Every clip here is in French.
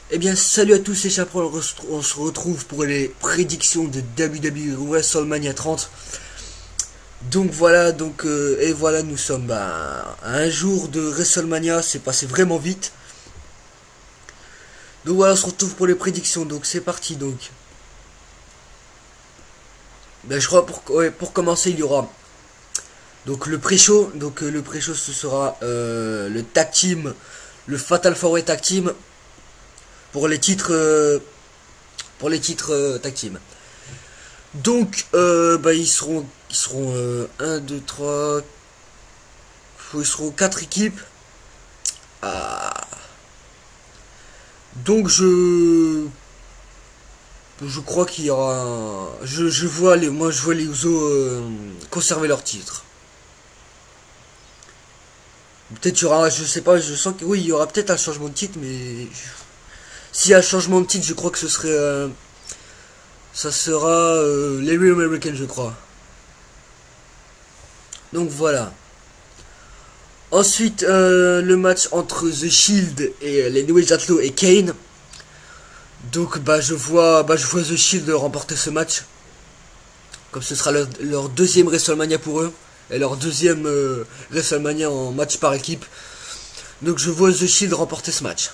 Eh bien, salut à tous, c'est Chaperon, on se retrouve pour les prédictions de WWE WrestleMania 30. Donc voilà, et voilà, nous sommes à un jour de WrestleMania, c'est passé vraiment vite. Donc voilà, on se retrouve pour les prédictions, donc c'est parti donc. Ben, je crois pour commencer, il y aura donc le pré-show. Donc le pré-show, ce sera le tag team, le Fatal 4-Way tag team pour les titres tag team. Donc bah, ils seront 1, 2, 3, ils seront 4 équipes. Donc je crois qu'il y aura je vois les Usos conserver leur titre. Peut-être il y aura, je sais pas, je sens que oui, il y aura peut-être un changement de titre, mais s'il y a un changement de titre, je crois que ce serait ça sera les Real Americans, je crois. Donc voilà. Ensuite, le match entre The Shield et les New Age Outlaws et Kane. Donc je vois The Shield remporter ce match. Comme ce sera leur deuxième WrestleMania pour eux. Et leur deuxième WrestleMania en match par équipe. Donc je vois The Shield remporter ce match.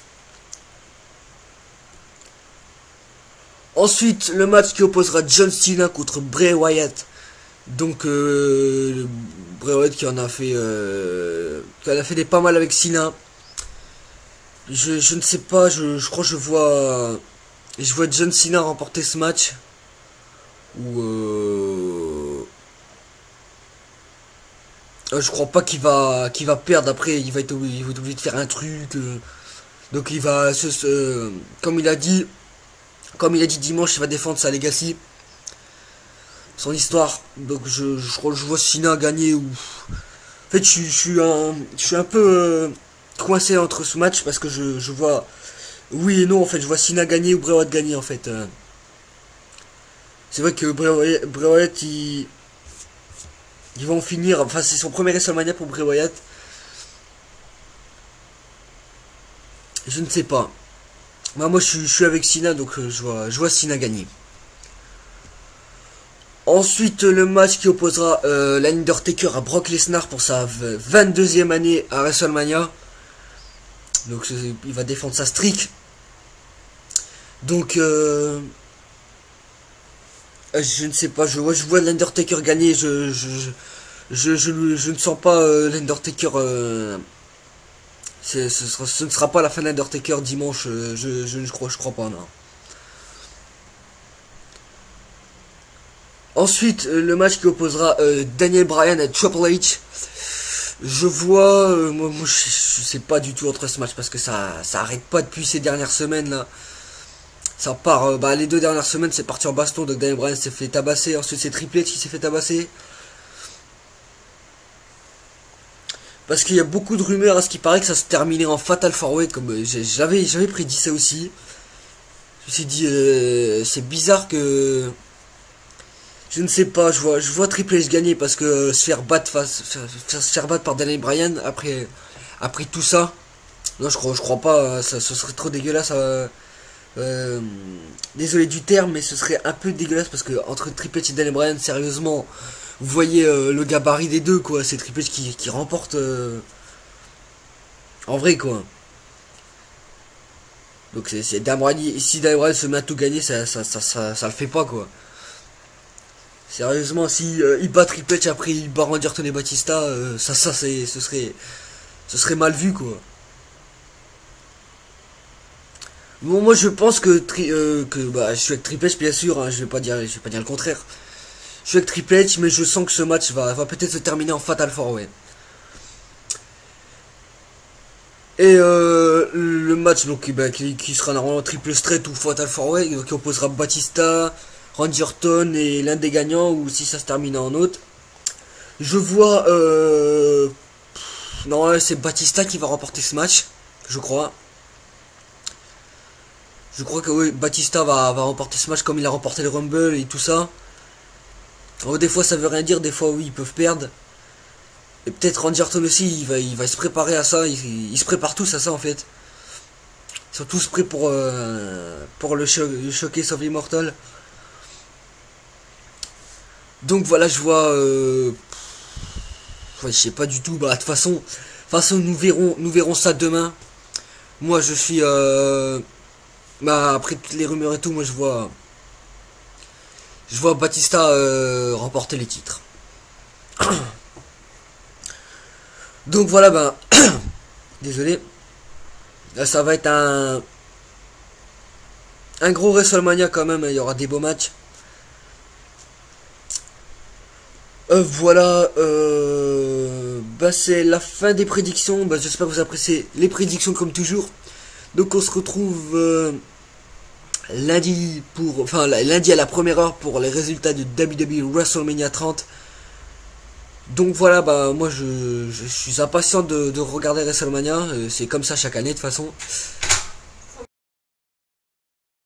Ensuite, le match qui opposera John Cena contre Bray Wyatt. Donc Bray Wyatt qui en a fait des pas mal avec Cena. Je ne sais pas, je crois que je vois John Cena remporter ce match. Ou je crois pas qu'il va perdre. Après il va être obligé de faire un truc. Donc il va comme il a dit dimanche, il va défendre sa legacy, son histoire. Donc je crois que je vois Cena gagner. Ou en fait je suis un peu coincé entre ce match parce que je vois oui et non. En fait je vois Cena gagner ou Bray Wyatt gagner en fait. C'est vrai que Bray Wyatt ils vont finir, enfin c'est son premier WrestleMania pour Bray Wyatt. Je ne sais pas. Moi je suis avec Cena, donc je vois Cena gagner. Ensuite le match qui opposera l'Undertaker à Brock Lesnar pour sa 22e année à WrestleMania. Donc il va défendre sa streak. Donc je ne sais pas, je vois l'Undertaker gagner. Je ne sens pas l'Undertaker. Ce ne sera pas la fin de l'Undertaker dimanche. Je crois pas, non. Ensuite, le match qui opposera Daniel Bryan à Triple H. Je vois, moi je sais pas du tout entre ce match parce que ça arrête pas depuis ces dernières semaines là. Ça part, les 2 dernières semaines c'est parti en baston. Donc Daniel Bryan s'est fait tabasser. Ensuite c'est Triple H qui s'est fait tabasser. Parce qu'il y a beaucoup de rumeurs à ce qui paraît que ça se terminait en Fatal 4-Way. Comme j'avais prédit ça aussi. Je me suis dit c'est bizarre que je ne sais pas, je vois Triple H gagner parce que se faire battre par Daniel Bryan après tout ça. Non, je crois pas, ce serait trop dégueulasse. Désolé du terme, mais ce serait un peu dégueulasse parce que entre Triple H et Daniel Bryan, sérieusement, vous voyez le gabarit des deux quoi. C'est Triple H qui remporte en vrai quoi. Donc c'est Daniel Bryan, si Daniel Bryan se met à tout gagner, ça le fait pas quoi. Sérieusement, si il bat Triple H après il bat Randy Orton et Batista, ce serait mal vu quoi. Bon, moi je pense que je suis avec Triple H bien sûr, hein, je vais pas dire le contraire. Je suis avec Triple H, mais je sens que ce match va peut-être se terminer en Fatal 4-Way. Et le match donc qui sera normalement triple straight ou Fatal 4-Way, qui opposera Batista, Randy Orton et l'un des gagnants, ou si ça se termine en autre. Je vois non, c'est Batista qui va remporter ce match, je crois. Je crois que oui, Batista va remporter ce match comme il a remporté le Rumble et tout ça. Alors, des fois ça veut rien dire, des fois oui ils peuvent perdre. Et peut-être Randy Orton aussi il va se préparer à ça, ils se préparent tous à ça en fait. Ils sont tous prêts pour le choquer sauf Immortal. Donc voilà, je vois... ouais, je sais pas du tout. Bah, de toute façon, nous verrons ça demain. Moi, je suis... bah, après toutes les rumeurs et tout, moi, je vois Batista remporter les titres. Donc voilà, ben... désolé. Là, ça va être un gros WrestleMania quand même. Il y aura des beaux matchs. Voilà, bah c'est la fin des prédictions. Bah, j'espère que vous appréciez les prédictions comme toujours. Donc on se retrouve lundi lundi à la première heure pour les résultats de WWE WrestleMania 30. Donc voilà, bah moi je suis impatient de regarder WrestleMania. C'est comme ça chaque année de toute façon.